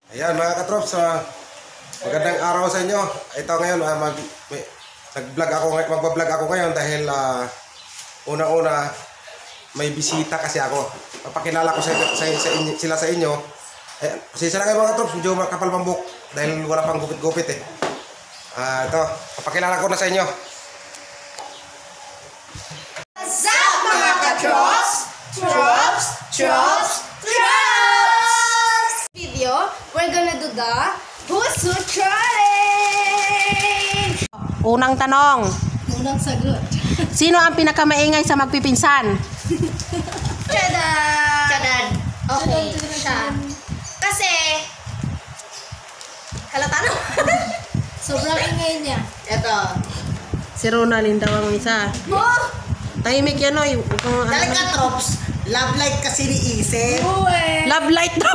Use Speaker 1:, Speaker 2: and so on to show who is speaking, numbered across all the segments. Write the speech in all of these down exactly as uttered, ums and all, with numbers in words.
Speaker 1: Ayan mga katrops, uh, magandang araw sa inyo. Ito ngayon, uh, mag, may, nag-vlog ako, magbablog ako ngayon dahil uh, una-una may bisita kasi ako. Papakilala ko sa, sa, sa inyo, sila sa inyo. Ayan, kasi sila kayo mga katrops, medyo makapal pambuk dahil wala pang gupit-gupit eh. Uh, ito, papakilala ko na sa inyo.
Speaker 2: What's up mga katrops? Trops, trops, trops! Video, we're gonna do the Puso Challenge!
Speaker 3: Unang tanong,
Speaker 2: Unang sagot.
Speaker 3: sino ang pinakamaingay sa magpipinsan?
Speaker 2: Chadan! Chadan. Okay, siya. Kasi, halata na. Sobrang ingay niya. Ito.
Speaker 3: Si Ronaldin daw ang isa.
Speaker 2: Oh!
Speaker 3: Tahimik yan o.
Speaker 4: Dahil ka, Trops, love light kasi ni Isip.
Speaker 2: Uwe!
Speaker 3: Love light daw.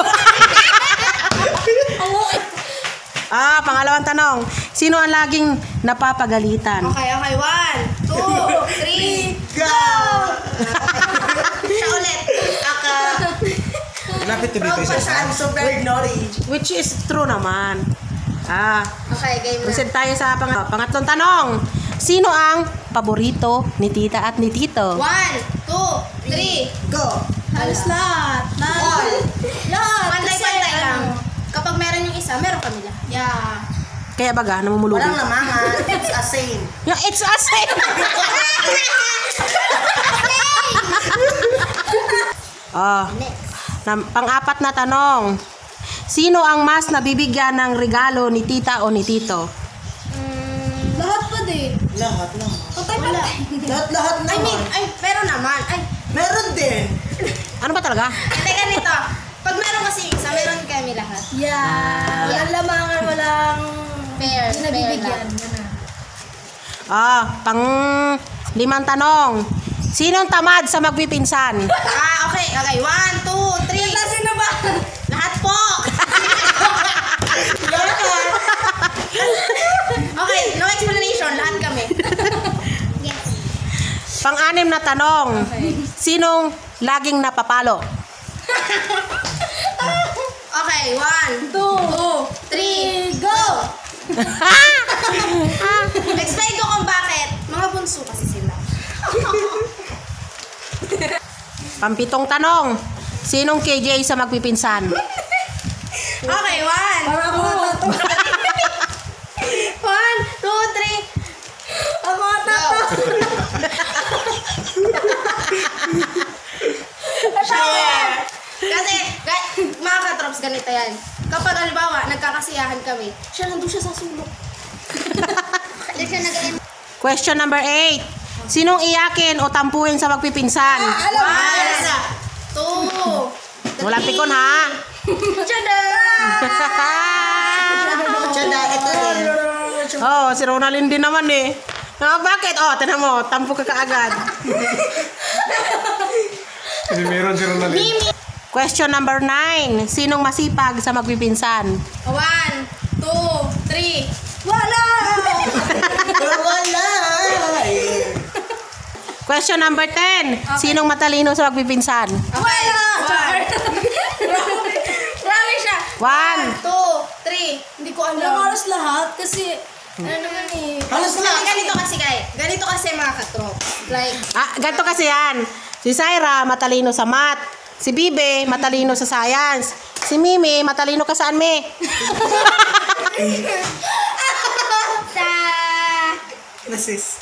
Speaker 3: Ah, pangalawang tanong. Sino ang laging napapagalitan?
Speaker 2: Okay, okay. One, two, three,
Speaker 4: Go!
Speaker 2: siya ulit.
Speaker 4: Aka,
Speaker 1: Lapit to dito isa.
Speaker 4: I'm so very naughty.
Speaker 3: Which is true naman. Ah,
Speaker 2: Okay, game na.
Speaker 3: proceed tayo sa pang pangatlong tanong. Sino ang paborito ni tita at ni tito?
Speaker 2: One, two, three.
Speaker 4: Go!
Speaker 2: Halos lahat. All.
Speaker 5: Lahat.
Speaker 2: Pantay-pantay lang. Kapag meron yung isa, meron kami lahat. Yeah.
Speaker 3: Kaya baga, namumulubi.
Speaker 4: Walang lamangan. It's a same.
Speaker 3: Yeah, it's a same. Ah, na, pang-apat na tanong. Sino ang mas nabibigyan ng regalo ni tita o ni tito?
Speaker 5: Lahat pa din.
Speaker 4: Lahat naman.
Speaker 5: Patay pa lang.
Speaker 4: Lahat-lahat
Speaker 2: I mean,
Speaker 4: naman.
Speaker 2: ay, meron naman. Ay,
Speaker 4: Meron din.
Speaker 3: Ano ba talaga?
Speaker 2: hindi ganito. Pag meron kasi yung isa, meron kami lahat.
Speaker 5: Yeah. Walang lamangan, walang
Speaker 2: Fair,
Speaker 5: hindi
Speaker 2: fair
Speaker 5: nabibigyan.
Speaker 2: lang.
Speaker 5: Ganun.
Speaker 3: Ah, pang limang tanong. Sinong tamad sa magpipinsan?
Speaker 2: Ah, okay. Okay, one, two, three.
Speaker 5: Sino ba?
Speaker 2: Lahat po. Okay, no explanation. Lahat kami.
Speaker 3: Pang-anim na tanong. Sinong laging napapalo?
Speaker 2: Okay, one, two, three, go! Explain ko kung bakit. Mga bunso kasi sila.
Speaker 3: Pampitong tanong. Sinong K J sa magpipinsan?
Speaker 2: Okay, one.
Speaker 5: Para ako matato.
Speaker 2: One, two, three.
Speaker 5: Ako matato.
Speaker 2: Kasi, ga- mga katrops, ganito yan. Kapag halimbawa, nagkakasiyahan kami, siya nandun siya sa sulok. Diyan siya nag-
Speaker 3: Question number eight. Sinong iyakin o tampuin sa magpipinsan?
Speaker 2: One, two,
Speaker 3: Walang pikon ha.
Speaker 2: Tada!
Speaker 4: Tsada, ito din.
Speaker 3: Oh, si Ronaldin din naman eh. Ah, bakit? Oh, tinan mo, tampo ka kaagad.
Speaker 1: Kasi meron si Ronaldin.
Speaker 2: Mimi!
Speaker 3: Question number nine. Sinong masipag sa magpipinsan?
Speaker 2: One, two, three.
Speaker 5: Wala!
Speaker 4: Wala.
Speaker 3: Question number ten. Sinong matalino sa magpipinsan?
Speaker 2: Wala! Marami siya.
Speaker 3: One.
Speaker 2: Two, three. Hindi ko
Speaker 5: Alam
Speaker 2: alam.
Speaker 5: halos lahat kasi ano naman eh.
Speaker 4: Halos
Speaker 2: Kasi
Speaker 4: lahat.
Speaker 2: ganito kasi kay, ganito kasi mga katrop. Like,
Speaker 3: Ah, ganito kasi yan. Si Syra, matalino sa math. Si Bibe, matalino sa science. Si Mimi, matalino ka saan, me?
Speaker 2: sa...
Speaker 4: Nasis.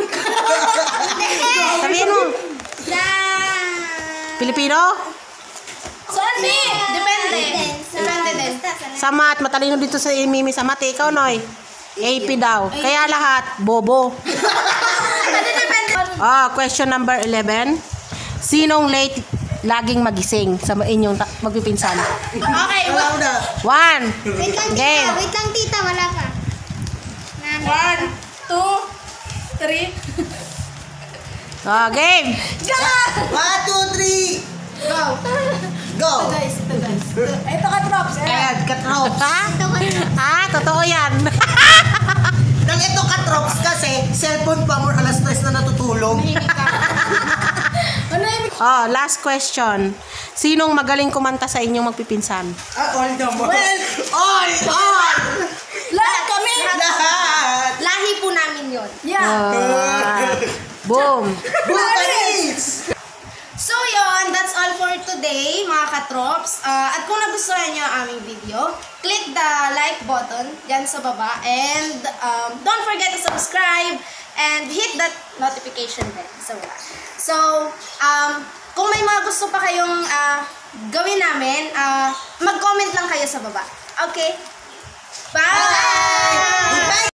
Speaker 3: Sabihin mo,
Speaker 2: Sa...
Speaker 3: Pilipino?
Speaker 2: Saan eh? Depende. Depende din.
Speaker 3: Sa math, matalino dito sa Mimi sa math. Ikaw, Noy. A P daw. Kaya lahat, bobo.
Speaker 2: Depende, depende.
Speaker 3: Ah, question number eleven. Sinong late laging magising sa inyong ta- magpipinsan?
Speaker 2: Okay,
Speaker 4: Wala
Speaker 2: one.
Speaker 4: na.
Speaker 3: One.
Speaker 2: Wait lang
Speaker 3: Game.
Speaker 2: tita, wait lang tita, wala pa.
Speaker 5: One, two, three.
Speaker 3: Ah, game.
Speaker 4: One, two, three.
Speaker 2: Go.
Speaker 4: Go.
Speaker 5: Guys, ito guys. Ito ka drops. Eh.
Speaker 4: Ayan, katrops.
Speaker 3: Ha? Ah, totoo yan.
Speaker 4: Dahil ito katrops kasi, cellphone pa mo alas tres na natutulog.
Speaker 5: Ano yung
Speaker 3: Oh, last question. Sinong magaling kumanta sa inyong magpipinsan?
Speaker 4: Ah, all naman.
Speaker 5: Well,
Speaker 4: Bukanis!
Speaker 2: So yon, that's all for today mga katrops. Uh, at kung nagustuhan nyo ang aming video, click the like button dyan sa baba. And um, don't forget to subscribe and hit that notification bell sa baba. So, um, kung may mga gusto pa kayong uh, gawin namin, uh, mag-comment lang kayo sa baba. Okay? Bye!
Speaker 4: Goodbye